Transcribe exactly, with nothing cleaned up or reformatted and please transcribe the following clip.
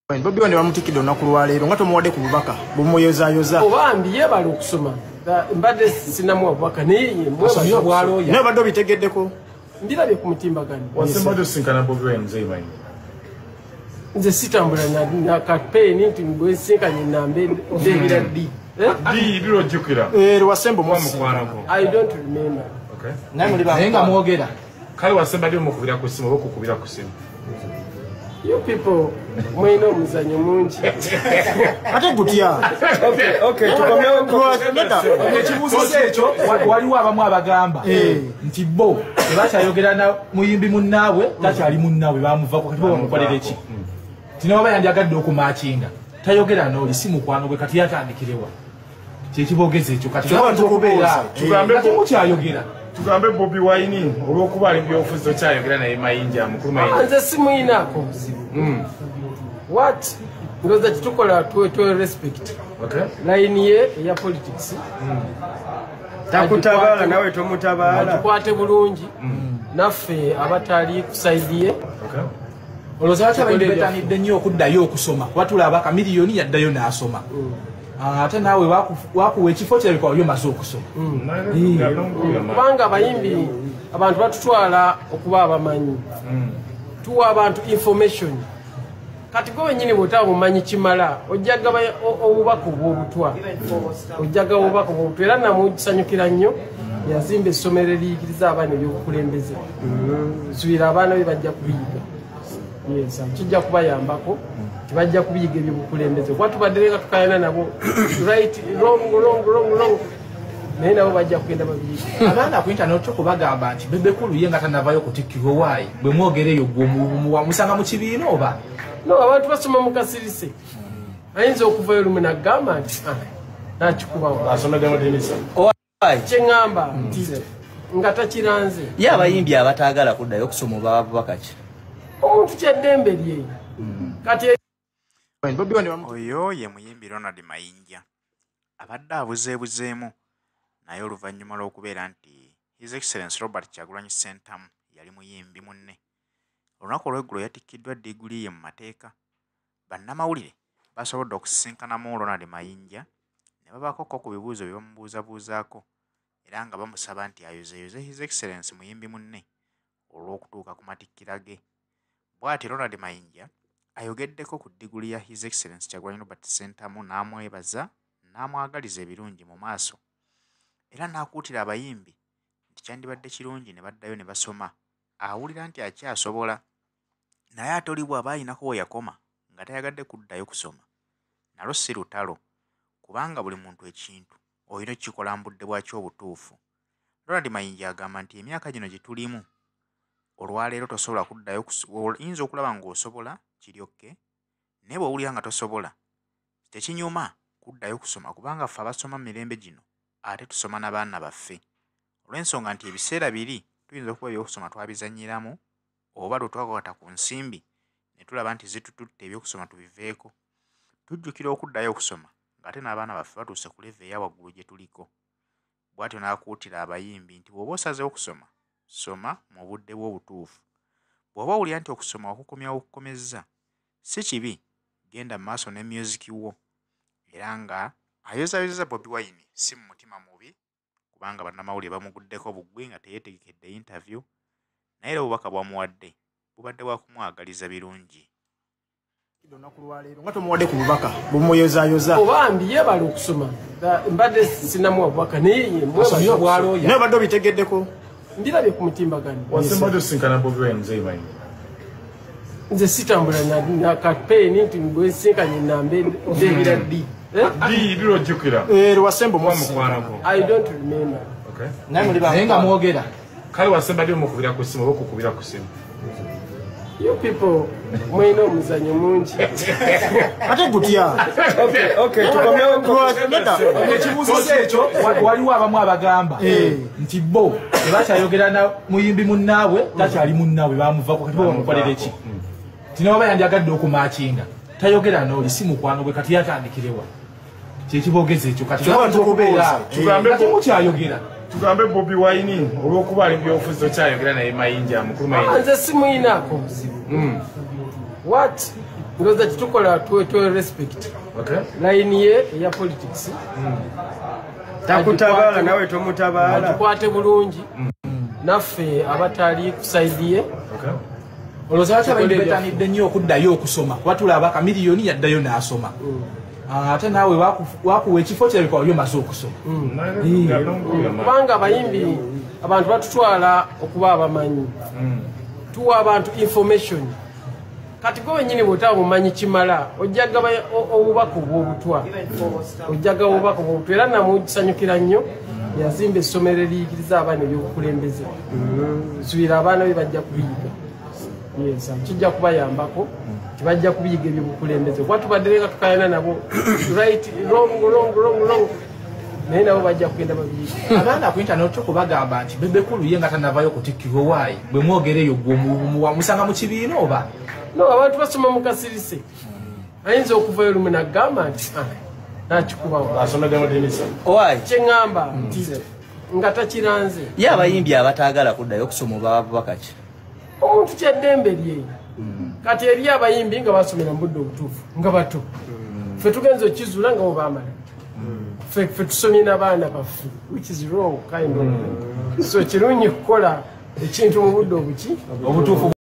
Bobi Wine bamutikidde olunaku lwa leero nga tomuwadde ku bubaka bumuyozayoza obambi yebala okusoma mbadde sinamu obubaka naye mwebali obwalooya naye badde obitegeddeko mbirabye ku mutimbagano wasemmadde osinkana Bobi Wine nze imanyi nze sitambula na kapeeni nti bwesinkanye nambe ndebira ddi ddi lirojjukira lwasemba omukwanako I don't remember naye nga mwogera kale wasemba ddi omukubira ku simu oba okukubira ku simu you people mwino muzanyo mungi ate gutya okay okay tukomewo ekibuuzo ekyo waliwo abamu abagamba nti bo tebakyayogera na muyimbi munnaabwe takyali munnaabwe bamuvako kati bo bamukolera eki tinaba yandyagadde okumakinga tayogera n'oli si mukwano gwe kati yatandikirewa kyekibogeza ekyo kati kati mukyayogera tugambe Bobi Wine olw'okuba ali byobufuzi tokyayogera naye Mayinja mukulu Mayinja nze simuyinaako buzibu what ndowooza kitukola tuwe respect line ye eya politics takutabaala nawe tomutabaala tukwate bulungi naffe abatali ku saidi ye olowooza lwaki abayimbi betanidde nnyo okuddayo okusoma watulaba kamiliyoni yaddayo n'asoma ate naawe wakuwa ekifo kirabika wali omaze okusoma kubanga abayimbi abantu batutwala okuba abamanyi tuwa abantu information kati gwe wenyini bwotaba bumanyi kimala ojjaga obubaka obwobutwa ojjaga obubaka obwobutwa era namusanyukira nnyo yazimba essomero eriyigiriza abaana ebyobukulembeze subira abaana be bajja kubiyiga yes kijja kubayambako tibajja kubiyiga ebyobukulembeze kuba tubadde nga tukayana nabo right wrong wrong wrong wrong naye nabo bajja kugenda babiyiga abaana ku internet okubagamba nti bebekulu ye nga tanavayo kutikkirwa waayi bwe mwogereyo gwemusanga mu kibiina oba no abantu basoma mu kasirise ayinza okuvayo lumu nagamba nti nakikubawo kyeŋŋamba nti nga takiranze ye abayimbi abataagala kuddayo okusoma oba bubaka ki omuntu kyeddembe lye kati oyo ye muyimbi Ronald Mayinja abadde abuzeebuzeemu naye oluvannyuma lw'okubeera nti His Excellency Robert Kyagulanyi Ssentamu yali muyimbi munne olunaku olw'eggulo yatikkiddwa diguli ye mu mateeka bannamawulire basobodde okusisinkanamu Ronald Mayinja ne babakoko ku bibuuzo bye bamubuuzabuuzaako era nga bamusaba nti ayozeeyoze His Excellency muyimbi munne olw'okutuuka ku matikkira ge bw'ati Ronald Mayinja ayogeddeko ku diguli ya His Excellency Kyagulanyi Robert Ssentamu n'amwebaza n'amwagaliza ebirungi mu maaso era n'akuutira abayimbi nti kyandibadde kirungi ne baddayo ne basoma awulira nti akyasobola naye ate oli bw'aba ayinako we yakoma nga tayagadde kuddayo kusoma nalwo si lutalo kubanga buli muntu ekintu olina okukikola mu budde bwakyo obutuufu Ronald Mayinja agamba nti emyaka gino gye tulimu olwaleero tosobola kuddayo oyinza okulaba ng'osobola kiryokke naye bw'owulira nga tosobola tekinyuma kuddayo kusoma kubanga ffe abasoma mu mirembe gino ate tusoma n'abaana baffe olw'ensonga nti ebiseera biri tuyinza okuba ebyokusoma twabizanyiramu oba lwe twakwata ku nsimbi ne tulaba nti zitututte ebyokusoma tubiveeko tujjukira okuddayo okusoma ng'ate n'abaana baffe batuuse ku leve eya waggulu gye tuliko bw'atyo n'akuutira abayimbi nti bw'oba osazeewo okusoma soma mu budde bw'obutuufu bw'oba owulira nti okusoma okukomyawo okukomezza si kibi genda mu maaso ne musiki wo era nga ayozayozeza Bobi Wine si mu mutima mubi kubanga bannamawulire bamuguddeko bugwi nga teyeetegekedde interview naye era obubaka bwamuwadde bubadde bwa kumwagaliza birungi olunaku lwa leero nga tomuwadde ku bubaka bumuyozayoza obambi yebala okusoma mbadde sinamu obubaka naye mwebali obwalooya naye badde obitegeddeko mbirabye ku mutimbagano wasemmadde osinkana Bobi Wine nze imanyi nze sitambula na kapeeni nti bwesinkanye nambe ndebira ddi ddi lirojjukira lwasemba omukwanako I don't remember naye nga mwogera kale wasemba ddi omukubira ku simu oba okukubira ku simu you people mwino omuzanyo mungi ate gutya okay okay tukomewo ekibuuzo ekyo waliwo abamu abagamba nti bo tebakyayogera na muyimbi munnaabwe takyali munnaabwe bamuvako kati bo bamukolera eki tinaba yandyagadde okumakinga tayogera n'oli si mukwano gwe kati yatandikirewa kyekibogeza ekyo kati kati mukyayogera tugambe Bobi Wine olw'okuba ali byobufuzi tokyayogera naye Mayinja mukulu Mayinja nze simuyinaako buzibu what ngoza tukola to to respect okay line ye ya politics takutabala nawe tomutabala tukwate bulungi naffe abatali kusaidiye okay oloza acha bayibetanidde nnyo okuddayo okusoma watulaba ka miliyoni yaddayo n'asoma ate naawe wakuwa ekifo kirabika wali omaze okusoma kubanga abayimbi abantu batutwala okuba abamanyi tuwa abantu information kati gwe wenyini bwotaba bumanyi kimala ojjaga obubaka obwobutwa ojjaga obubaka obwobutwa era namusanyukira nnyo yazimba essomero eriyigiriza abaana ebyobukulembeze nsubira abaana be bajja kubiyiga yes kijja kubayambako tibajja kubiyiga ebyobukulembeze kuba tubaddereka tukayana nabo right wrong wrong wrong wrong naye nabo bajja kugenda babiyiga abaana ku internet okubagamba nti bebekulu ye nga tanavayo kutikkirwa waayi bwe mwogereyo gwemusanga mu kibiina oba no abantu basoma mu kasirise ayinza okuvayo lumu nagamba nti nakikubawo asomegemu dinisa owaayi kyeŋŋamba nti nga takiranze ye abayimbi abataagala kuddayo okusoma oba babaka ki omuntu kyaddembe lye kati eri abayimbi nga basomera mu budde obutuufu nga bato ffe tugenza okizuula nga bobamala ffe tusomye n'abaana baffe which is wrong kind of so kirungi kukola ekintu mu budde obuki obutuufu